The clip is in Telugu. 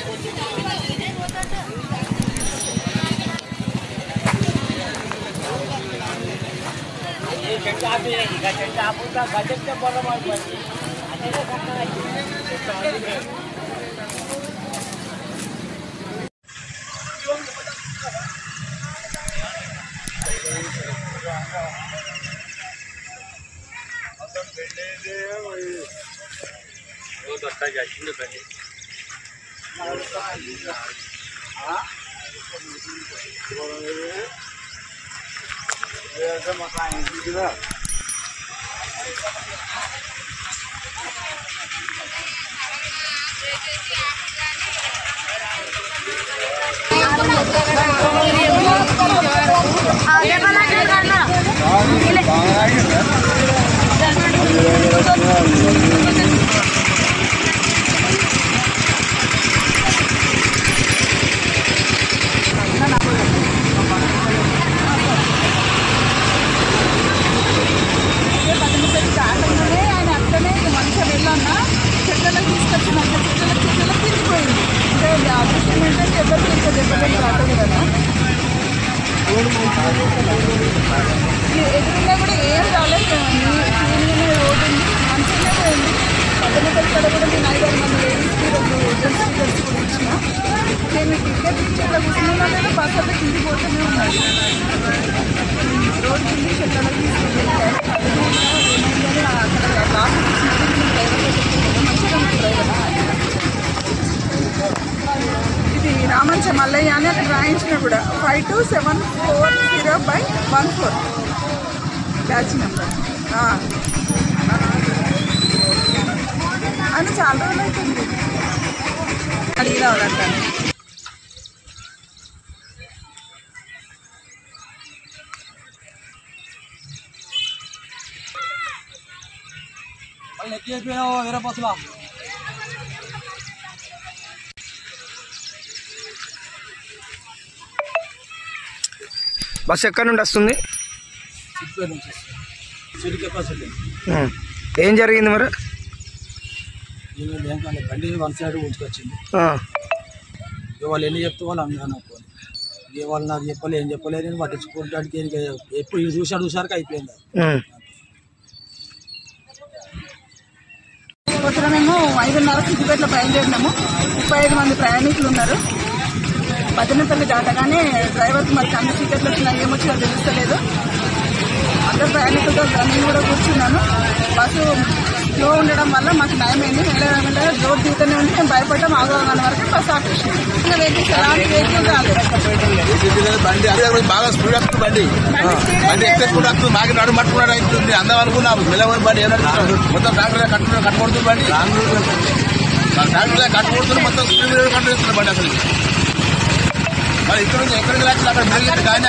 ఎదురుగా కూడా ఏం రాలేదు. రోడ్డు మంచిగానే పోయింది. పద్దెనిమిది కడ కూడా నేను 5-6 మంది లేడీస్కి 2 జెంట్స్ టికెట్స్ కూడా ఇచ్చిన. నేను టికెట్ ఇచ్చి ఇక్కడ కూర్చున్నా లేదా బస్ అయితే కింది పోతూనే ఉన్నాయి. రోడ్డు కింది చెట్లలో తీసుకెళ్ళారు. ఏమైందని అక్కడ లాస్ట్ మంచిగా డ్రైవర్ ఇది రామంచ మల్లయ్య అని అక్కడ రాయించిన కూడా 527440/14 బ్యాచ్ నెంబర్ అని చాలా రోజులు అవుతుంది అడిగి రావాలంట. వేరే బస్సులా బస్సు ఎక్కడి నుండి వస్తుంది? ఏం జరిగింది మరి? బండి 1 సైడ్ ఉంచుకొచ్చింది. వాళ్ళు ఎన్ని చెప్తే వాళ్ళు అనుకోని వాళ్ళు నాకు చెప్పలే ఏం చెప్పలేదు. నేను పట్టించుకోవడానికి ఎప్పుడు ఇది చూసారికి అయిపోయింది. మేము 5:30 సిద్దిపేటలో బయలుదేరినాము. 35 మంది ప్రయాణికులు ఉన్నారు. పద్దెనిమిది దాటగానే డ్రైవర్కి మరి అన్ని టికెట్లు వచ్చినా ఏమొచ్చినా తెలుస్తలేదు. అందరు ప్రయాణికులతో నేను కూడా కూర్చున్నాను. బస్సు స్లో ఉండడం వల్ల మాకు నయమైంది. వెళ్ళగా రోడ్ దిగుతూనే ఉంది. మేము భయపడ్డాం. ఆగోగానే వరకు బస్సు ఆపేసింది. ఇంకా వెహికల్స్ ఎలాంటి వెహికల్ రాలేదు. బాగా స్పీడ్ వస్తుంది బండి. ఎక్కువ మాకు నడు పట్టుకున్నాడు అవుతుంది. అందం అనుకున్నాము మెల్లవరం బండి ఏమన్నా మొత్తం ట్రాక్టర్ కట్టుకొడుతుంది బండి. ట్రాక్టర్ కట్టుకొడుతుంది మొత్తం స్పీడ్ కంట్రోల్ బండి. అసలు మరి ఇక్కడ నుంచి ఎక్కడికి అక్కడ